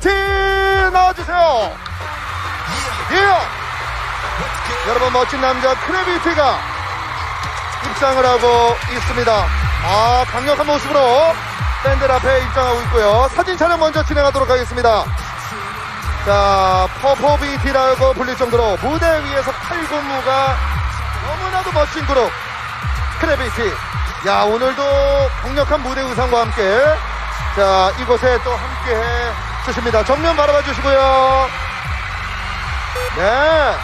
크래비티 나와주세요. 여러분, 멋진 남자 크래비티가 입장을 하고 있습니다. 강력한 모습으로 밴드 앞에 입장하고 있고요. 사진 촬영 먼저 진행하도록 하겠습니다. 자, 퍼포비티라고 불릴 정도로 무대 위에서 칼군무가 너무나도 멋진 그룹 크래비티. 야, 오늘도 강력한 무대 의상과 함께 자, 이곳에 또 함께 해 주십니다. 정면 바라봐 주시고요. 네.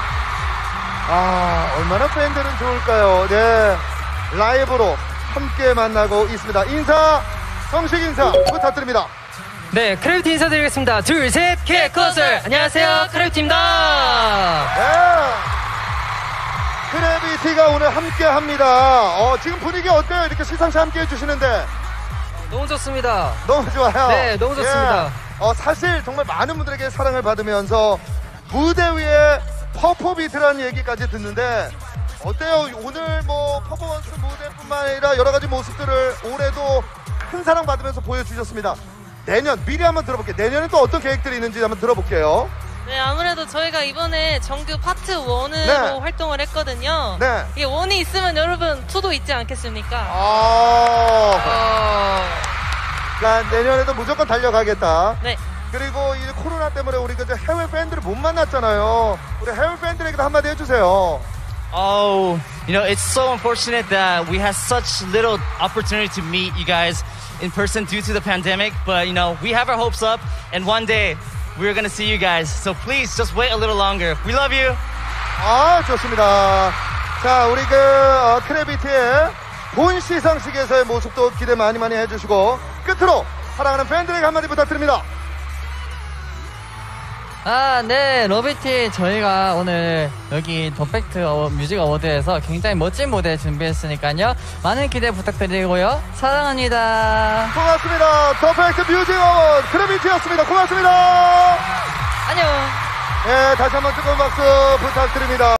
얼마나 팬들은 좋을까요? 네. 라이브로 함께 만나고 있습니다. 정식 인사 부탁드립니다. 네, 크래비티 인사드리겠습니다. 둘, 셋, 캣컷을! 안녕하세요, 크래비티입니다. 네. 크래비티가 오늘 함께 합니다. 지금 분위기 어때요? 이렇게 시상식 함께 해주시는데. 너무 좋습니다. 너무 좋아요. 네, 너무 좋습니다. 예. 사실 정말 많은 분들에게 사랑을 받으면서 무대 위에 퍼포비트라는 얘기까지 듣는데 어때요? 오늘 뭐 퍼포먼스 무대뿐만 아니라 여러 가지 모습들을 올해도 큰 사랑 받으면서 보여주셨습니다. 내년 미리 한번 들어볼게요. 내년에 또 어떤 계획들이 있는지 한번 들어볼게요. 네, 아무래도 저희가 이번에 정규 파트 1으로 네. 활동을 했거든요. 네. 이게 1이 있으면 여러분 2도 있지 않겠습니까? 그러니까 내년에도 무조건 달려가겠다. 네. 그리고 이 코로나 때문에 우리 그 해외 팬들을 못 만났잖아요. 우리 해외 팬들에게도 한마디 해주세요. Oh, you know, it's so unfortunate that we had such little opportunity to meet you guys in person due to the pandemic. But, you know, we have our hopes up, and one day we're going to see you guys. So please, just wait a little longer. We love you. 좋습니다. 자, 우리 크래비티의 본 시상식에서의 모습도 기대 많이 해주시고, 끝으로 사랑하는 팬들에게 한마디 부탁드립니다. 네, 러비티 저희가 오늘 여기 더 팩트 뮤직 어워드에서 굉장히 멋진 무대 준비했으니까요. 많은 기대 부탁드리고요. 사랑합니다. 고맙습니다. 더 팩트 뮤직 어워드 크래비티였습니다. 고맙습니다. 안녕. 네, 다시 한번 뜨거운 박수 부탁드립니다.